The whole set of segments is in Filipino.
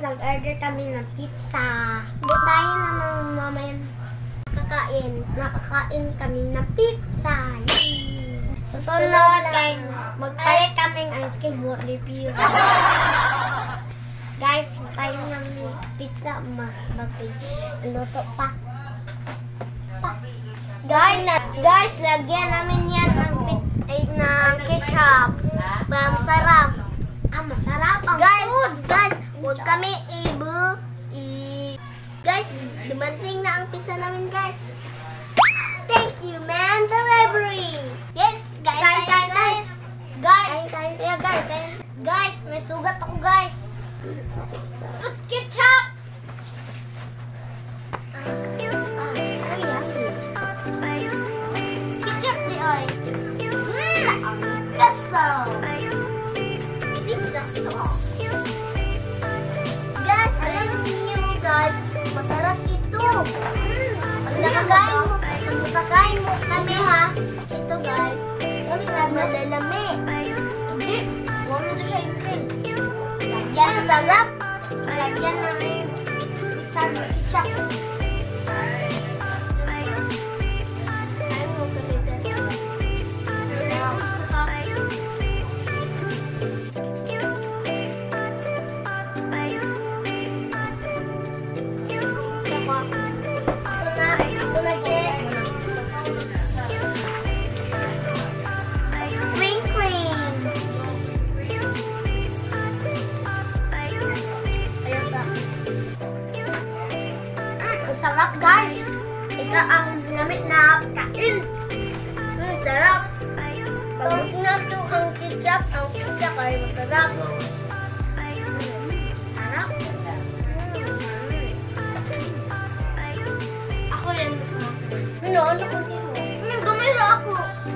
Nag-order kami ng pizza. Hindi tayo namang mamaya nakakain kami ng pizza. Susunod kay magpalit kaming ice cream mo review. Guys, tayo ng pizza mas basig. Luto pa. Guys, lagyan namin yan ng ketchup. Masarap. Masarap ang food. Guys, huwag kami Guys, dumating na ang pizza namin, guys. Thank you, man. Delivery. Yes, guys. Guys, may sugat ako, guys. Put ketchup. Ketchup di oy. Pizza sauce. Guys, alam niyo, guys, masarap ito. Pag nakakain mo kami, ha? Ito, guys. Malalami. Hindi. Huwag mo ito siya i-grill. Lagyan, masarap. Lagyan na rin. Pizza ng ketchup. Sarap, guys. Ito ang ginamit na kain. Sarap. Pag sinato ang ketchup, ay masarap. Sarap. Ako rin. Ano ko din mo? Gumira ako.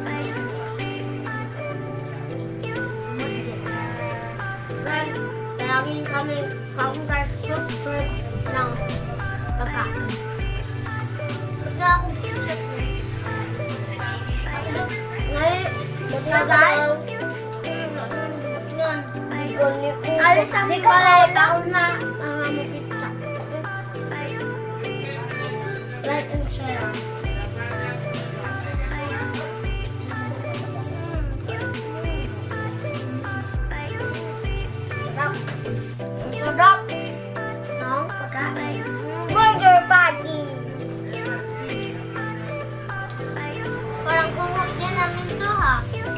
Then, tayagin kami guys, subscribe ng pagkain. Pagka akong kisip na. Ngayon, guys. Alis ang baon na pizza. Like and share. Sarap. Ng pagkain. Burger Patty. Parang kumot din namin to, ha?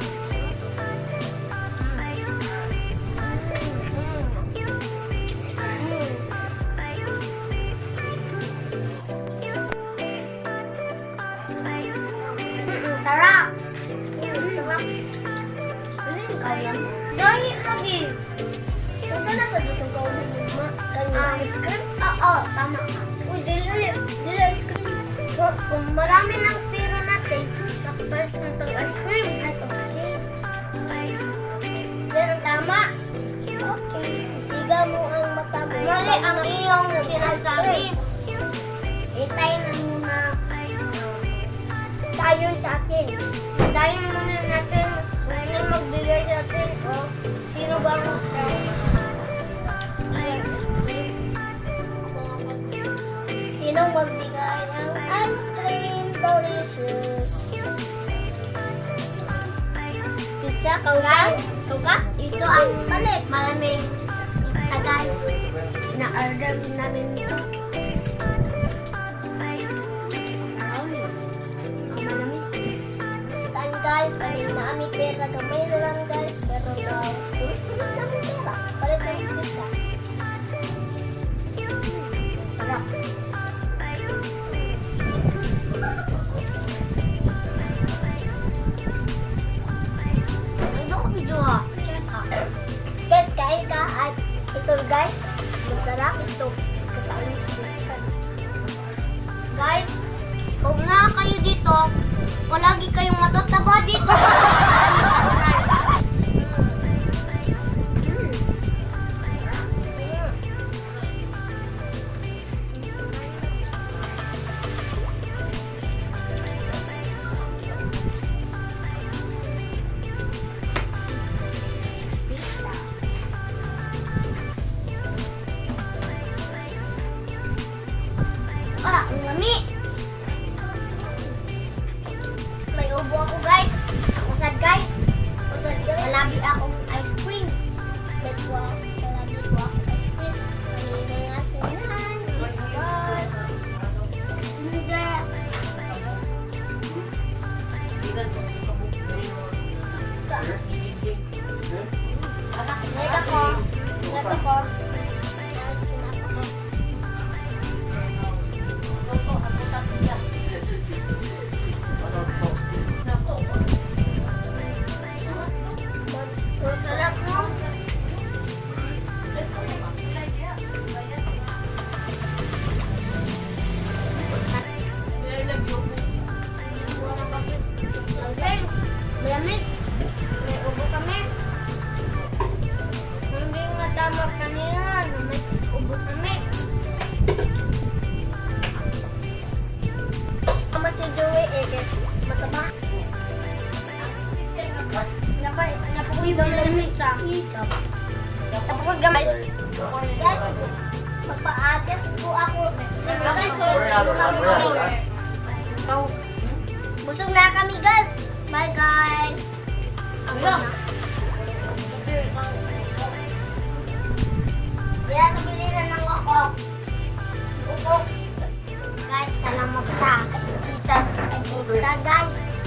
Sarap. Sarap. Ano yung kaya mo? Dahil lagi. Kung saan nasa dutong kaunin mo, ice cream? Oo, tama ka. Uy, dili ice cream. Kung marami ng pera natin, nakapalit ng ice cream. Ay, okay. Yan ang tama. Okay. Siga mo ang mata mo. Mali ang iyong sinasabi. Itayin na muna tayo sa atin. Tayo muna natin. Sino magbigay sa atin? O, sino ba ang sino magbigay ng ice cream? Delicious. Pizza, kaugan? Ito ang malamig pizza, guys. Na-order namin ito. Guys, kami pera gamay na lang, guys, pero kami pera palit na yung pizza. Sarap. Ano ko video, ha? Cheers, ha? Guys, kain ka at ito, guys, masarap ito. Guys, kung na kayo dito, palagi kayong matataba dito. Lami. May ubo ako guys. Ako sad guys. Malabi akong ice cream. Malabi ko akong ice cream. Kanina natin yan. Yes. Hindi. Neta ko. Neta ko. Sarap mo. Malamig. May ubo kami. Hindi nga tama kanina. May ubo kami. Tama si Joey mataba. Napakul gamit sa Napakul gamit. Guys, magpa-agas po ako. Guys, busog na kami guys. Bye guys. Yan, nabili na lang ako. Guys, salamat sa isa guys.